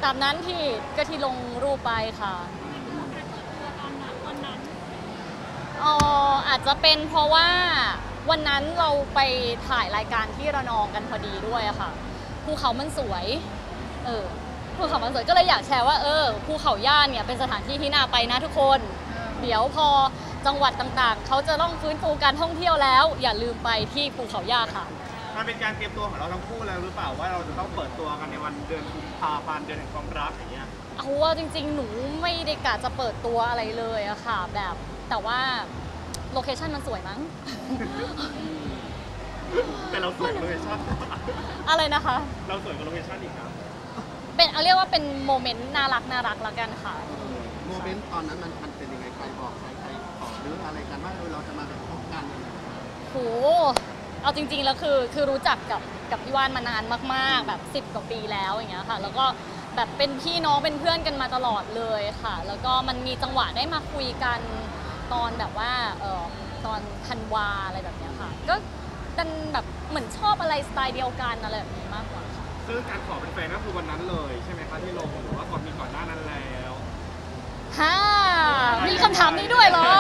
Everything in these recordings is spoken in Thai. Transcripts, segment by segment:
ตามนั้นที่ก็ที่ลงรูปไปค่ะอาจจะเป็นเพราะว่าวันนั้นเราไปถ่ายรายการที่ระนองกันพอดีด้วยอะค่ะภูเขามันสวยภูเขามันสวยก็เลยอยากแชร์ว่าภูเขาย่านเนี่ยเป็นสถานที่ที่น่าไปนะทุกคนเดี๋ยวพอจังหวัดต่างๆเขาจะต้องฟื้นฟูการท่องเที่ยวแล้วอย่าลืมไปที่ภูเขาย่าค่ะมันเป็นการเตรียมตัวของเราทั้งคู่แล้วหรือเปล่าว่าเราจะต้องเปิดตัวกันในวันเดือนกุมภาพันธ์เดือนแห่งความรักอย่างเงี้ยเอาว่าจริงๆหนูไม่ได้กะจะเปิดตัวอะไรเลยอะค่ะแบบแต่ว่าโลเคชั่นมันสวยมั้งแต่เราสวยกับโลเคชั่นอะไรนะคะเราสวยกับโลเคชั่นอีกครับเป็นเรียกว่าเป็นโมเมนต์น่ารักแล้วกันค่ะโมเมนต์ตอนนั้นมันเป็นยังไงใครบอกใครขอหรืออะไรกันว่าเราจะมาแบบพบกันโหเอาจริงๆแล้วคือรู้จักกับพี่ว่านมานานมากๆแบบ10 กว่าปีแล้วอย่างเงี้ยค่ะแล้วก็แบบเป็นพี่น้องเป็นเพื่อนกันมาตลอดเลยค่ะแล้วก็มันมีจังหวะได้มาคุยกันตอนแบบว่าตอนธันวาอะไรแบบเนี้ยค่ะก็กันแบบเหมือนชอบอะไรสไตล์เดียวกันอะไรแบบนี้มากกว่าค่ะซึ่งการขอเป็นแฟนก็คือวันนั้นเลยใช่ไหมคะที่ลงหรือว่าก่อนหน้านั้นแล้วมีคำถามนี้ด้วยเหรอ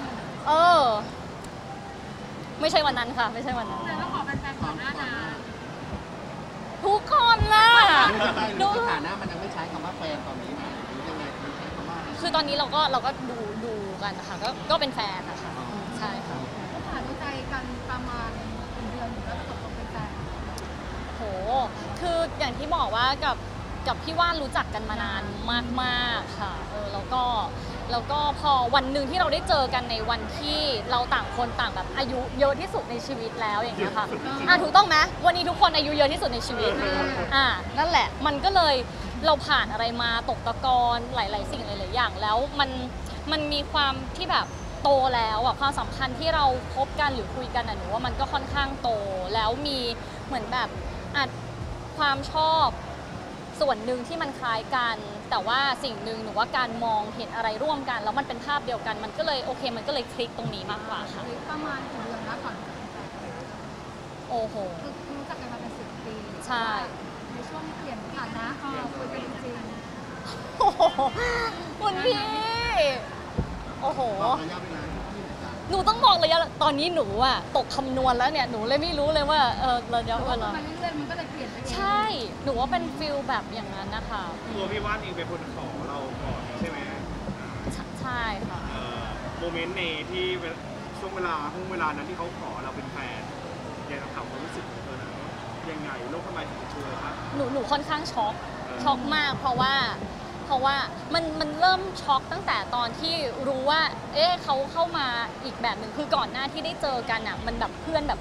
ไม่ใช่วันนั้นค่ะไม่ใช่วันนั้นแต่ก็ขอเป็นแฟนก่อนหน้านั้นทุกคนล่ะดูสถานะมันยังไม่ใช้คำว่าแฟนตอนนี้ไหมหรือยังไงมันใช้คำว่าคือตอนนี้เราก็ดูกันนะคะก็เป็นแฟนนะคะใช่ค่ะก็ผ่านใจกันประมาณ1 เดือนถึงแล้วตกลงเป็นแฟนโหคืออย่างที่บอกว่ากับพี่ว่านรู้จักกันมานานมากๆค่ะแล้วก็พอวันหนึ่งที่เราได้เจอกันในวันที่เราต่างคนต่างแบบอายุเยอะที่สุดในชีวิตแล้วอย่างเงี้ยค่ะถูกต้องไหมวันนี้ทุกคนอายุเยอะที่สุดในชีวิตนั่นแหละมันก็เลยเราผ่านอะไรมาตกตะกอนหลายๆสิ่งหลายๆอย่างแล้วมันมีความที่แบบโตแล้วอะความสัมพันธ์ที่เราคบกันหรือคุยกันหนูว่ามันก็ค่อนข้างโตแล้วมีเหมือนแบบความชอบส่วนหนึ่งที่มันคล้ายกันแต่ว่าสิ่งหนึ่งหนูว่าการมองเห็นอะไรร่วมกันแล้วมันเป็นภาพเดียวกันมันก็เลยโอเคมันก็เลยคลิกตรงนี้มากกว่าค่ะประมาณกี่เดือนนะก่อนโอ้โหรู้จักกันมาเป็น10 ปีใช่ในช่วงเปลี่ยนผ่านนะคุยกันจริงโอ้โหคุณพี่โอ้โหหนูต้องบอกเลยตอนนี้หนูอะตกคำนวณแล้วเนี่ยหนูเลยไม่รู้เลยว่าระยะเวลามันเรื่อยๆมันก็เลยเปลี่ยนไปใช่หนูว่าเป็นฟิลแบบอย่างนั้นนะคะตัวพี่ว่านเองเป็นคนขอเราก่อนใช่ไหมใช่ค่ะโมเมนต์ในที่ช่วงเวลานั้นที่เขาขอเราเป็นแฟนอยากจะถามความรู้สึกของเธอนะยังไงโลกทำไมถึงช่วยครับหนูค่อนข้างช็อกมากเพราะว่ามันเริ่มช็อกตั้งแต่ตอนที่รู้ว่าเขาเข้ามาอีกแบบหนึ่งคือก่อนหน้าที่ได้เจอกันอ่ะมันแบบเพื่อนแบบ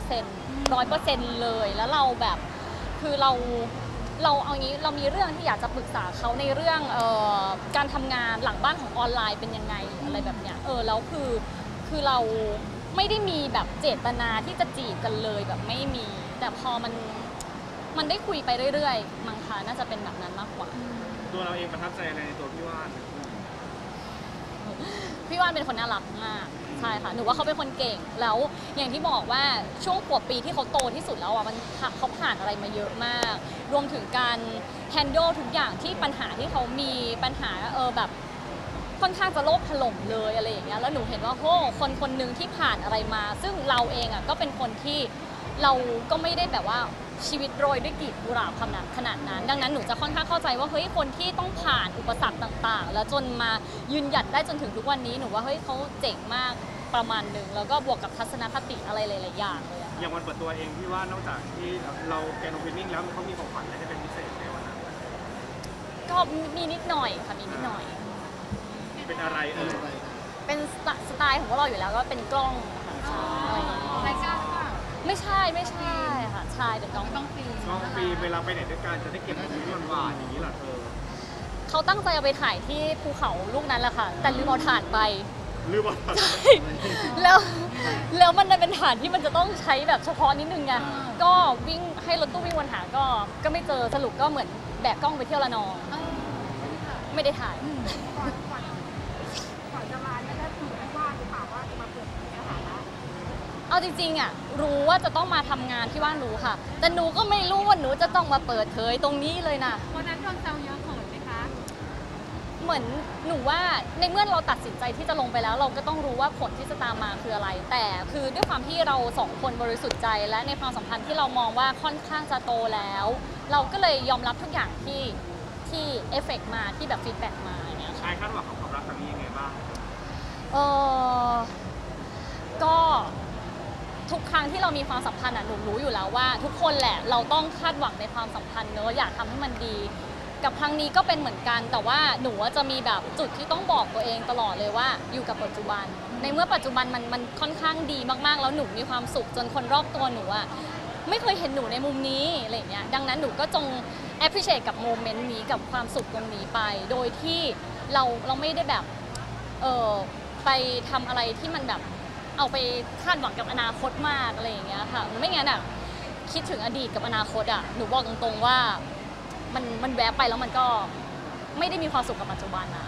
100%เลยแล้วเราแบบคือเราเอางี้เรามีเรื่องที่อยากจะปรึกษาเขาในเรื่องการทำงานหลังบ้านของออนไลน์เป็นยังไงอะไรแบบเนี้ยแล้วคือเราไม่ได้มีแบบเจตนาที่จะจีบกันเลยแบบไม่มีแต่พอมันได้คุยไปเรื่อยๆมั้งคะน่าจะเป็นแบบนั้นมากกว่าตัวเราเองประทับใจอะไรในตัวพี่ว่านเป็นคนน่ารักมากใช่ค่ะหนูว่าเขาเป็นคนเก่งแล้วอย่างที่บอกว่าช่วงขวบปีที่เขาโตที่สุดแล้วอ่ะเขาผ่านอะไรมาเยอะมากรวมถึงการแฮนด์ลทุกอย่างที่ปัญหาที่เขามีปัญหาแบบค่อนข้างจะโลภถล่มเลยอะไรอย่างเงี้ยแล้วหนูเห็นว่าโหคนหนึ่งที่ผ่านอะไรมาซึ่งเราเองอ่ะก็เป็นคนที่เราก็ไม่ได้แบบว่าชีวิตโรยด้วยกลีบกุหลาบขนาดนั้นดังนั้นหนูจะค่อนข้างเข้าใจว่าเฮ้ยคนที่ต้องผ่านอุปสรรคต่างๆแล้วจนมายืนหยัดได้จนถึงทุกวันนี้หนูว่าเฮ้ยเขาเจ๋งมากประมาณหนึ่งแล้วก็บวกกับทัศนคติอะไรหลายๆอย่างเลยอย่างวันเปิดตัวเองพี่ว่านอกจากที่เราแกนโอเพนนิ่งแล้วเขามีของขวัญอะไรให้เป็นพิเศษในวันนั้นก็มีนิดหน่อยค่ะมีนิดหน่อยเป็นอะไรเป็นสไตล์ของพวกเราอยู่แล้วก็เป็นกล้องค่ะรายการไม่ใช่ค่ะใช่เป็นกล้องฟิล์มเวลาไปไหนด้วยกันจะได้เก็บโมเมนต์หวานๆอย่างนี้หรอเขาตั้งใจเอาไปถ่ายที่ภูเขาลูกนั้นแหละค่ะแต่ลืมเอาถ่านไปใช่แล้วมันเป็นถ่านที่มันจะต้องใช้แบบเฉพาะนิดนึงไงก็วิ่งให้รถตู้วิ่งวนหาก็ไม่เจอสรุปก็เหมือนแบกกล้องไปเที่ยวละนองไม่ได้ถ่ายก่อนจะมาเนี่ยได้คุยกันว่าหรือเปล่าว่าจะมาเปิดเนื้อหาละเอาจริงๆอ่ะรู้ว่าจะต้องมาทำงานที่ว่านรู้ค่ะแต่หนูก็ไม่รู้ว่าหนูจะต้องมาเปิดเผยตรงนี้เลยนะวันนั้นโดนแซวเยอะเขินเหมือนหนูว่าในเมื่อเราตัดสินใจที่จะลงไปแล้ว เราก็ต้องรู้ว่าผลที่จะตามมาคืออะไร แต่คือด้วยความที่เราสองคนบริสุทธิ์ใจและในความสัมพันธ์ที่เรามองว่าค่อนข้างจะโตแล้ว เราก็เลยยอมรับทุกอย่างที่เอฟเฟกต์มาที่แบบฟีดแบ็กมาอย่างเงี้ยค่ะชายคาดหวังของความรักครั้งนี้ยังไงบ้างเออก็ทุกครั้งที่เรามีความสัมพันธ์หนูรู้อยู่แล้วว่า ทุกคนแหละเราต้องคาดหวังในความสัมพันธ์เนอะอยากทำให้มันดี กับครั้งนี้ก็เป็นเหมือนกันแต่ว่าหนูจะมีแบบจุดที่ต้องบอกตัวเองตลอดเลยว่าอยู่กับปัจจุบัน ในเมื่อปัจจุบันมันค่อนข้างดีมากๆแล้วหนูมีความสุขจนคนรอบตัวหนูอะไม่เคยเห็นหนูในมุมนี้อะไรอย่างเงี้ยดังนั้นหนูก็จง appreciate กับโมเมนต์นี้กับความสุขตรงนี้ไป โดยที่เราไม่ได้แบบไปทำอะไรที่มันแบบเอาไปคาดหวังกับอนาคตมากอะไรอย่างเงี้ยค่ะไม่งั้นอะคิดถึงอดีตกับอนาคตอะหนูบอกตรงๆว่ามันแวบไปแล้วมันก็ไม่ได้มีความสุขกับปัจจุบันนะ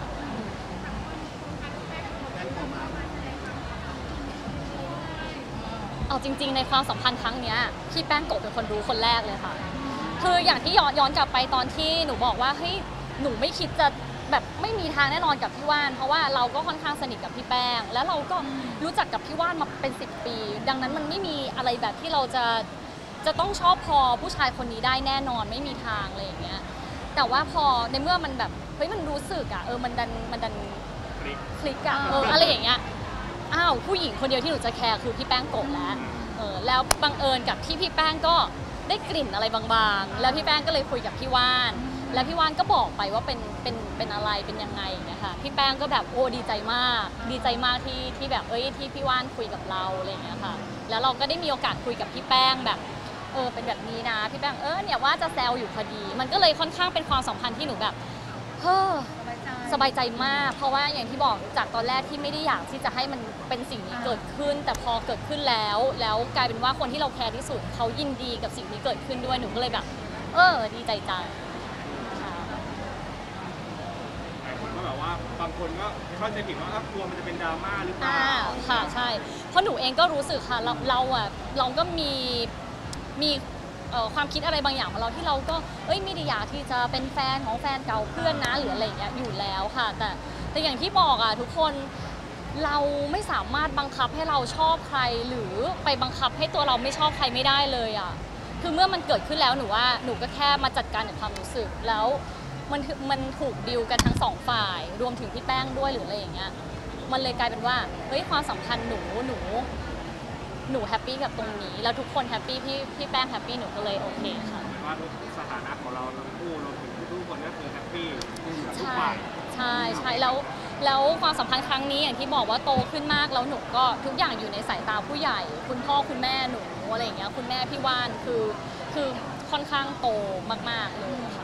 เอาจริงๆในความสัมพันธ์ครั้งนี้พี่แป้งโกะเป็นคนรู้คนแรกเลยค่ะคืออย่างที่ย้อนกลับไปตอนที่หนูบอกว่าเฮ้ยหนูไม่คิดจะแบบไม่มีทางแน่นอนกับพี่ว่านเพราะว่าเราก็ค่อนข้างสนิทกับพี่แป้งแล้วเราก็รู้จักกับพี่ว่านมาเป็น10 ปีดังนั้นมันไม่มีอะไรแบบที่เราจะต้องชอบพอผู้ชายคนนี้ได้แน่นอนไม่มีทางอะไรอย่างเงี้ยแต่ว่าพอในเมื่อมันแบบเฮ้ยมันรู้สึกอะมันดันคลิกอะอะไรอย่างเงี้ยอ้าวผู้หญิงคนเดียวที่หนูจะแคร์คือพี่แป้งโกะแล้วแล้วบังเอิญกับที่พี่แป้งก็ได้กลิ่นอะไรบางๆแล้วพี่แป้งก็เลยคุยกับพี่ว่านแล้วพี่ว่านก็บอกไปว่าเป็นอะไรเป็นยังไงนะคะพี่แป้งก็แบบโอ้ดีใจมากที่แบบที่พี่ว่านคุยกับเราอะไรอย่างเงี้ยค่ะแล้วเราก็ได้มีโอกาสคุยกับพี่แป้งแบบเป็นแบบนี้นะพี่แป้งเนี่ยว่าจะแซวอยู่พอดีมันก็เลยค่อนข้างเป็นความสัมพันธ์ที่หนูแบบสบายใจมากเพราะว่าอย่างที่บอกจากตอนแรกที่ไม่ได้อยากที่จะให้มันเป็นสิ่งนี้เกิดขึ้นแต่พอเกิดขึ้นแล้วกลายเป็นว่าคนที่เราแคร์ที่สุดเขายินดีกับสิ่งที่เกิดขึ้นด้วยหนูก็เลยแบบดีใจจังหลายคนก็แบบว่าบางคนก็เข้าใจผิดว่ากลัวมันจะเป็นดราม่าหรือเปล่าค่ะใช่เพราะหนูเองก็รู้สึกค่ะเราก็มีความคิดอะไรบางอย่างของเราที่เราก็ไม่ได้อยากที่จะเป็นแฟนของแฟนเก่าเพื่อนนะหรืออะไรอย่างเงี้ยอยู่แล้วค่ะแต่อย่างที่บอกอ่ะทุกคนเราไม่สามารถบังคับให้เราชอบใครหรือไปบังคับให้ตัวเราไม่ชอบใครไม่ได้เลยอ่ะคือเมื่อมันเกิดขึ้นแล้วหนูว่าหนูก็แค่มาจัดการกับความรู้สึกแล้วมันถูกดิวกันทั้งสองฝ่ายรวมถึงพี่แป้งด้วยหรืออะไรอย่างเงี้ยมันเลยกลายเป็นว่าความสัมพันธ์หนูแฮปปี้กับตรงนี้แล้วทุกคนแฮปปี้พี่แป้งแฮปปี้หนูก็เลยโอเคค่ะหมายว่าทุกสถานะของเราทั้งคู่รวมถึงทุกคนก็คือแฮปปี้ทุกฝ่ายใช่แล้วความสัมพันธ์ครั้งนี้อย่างที่บอกว่าโตขึ้นมากแล้วหนูก็ทุกอย่างอยู่ในสายตาผู้ใหญ่คุณพ่อคุณแม่หนูอะไรอย่างเงี้ยคุณแม่พี่ว่านคือค่อนข้างโตมากๆเลย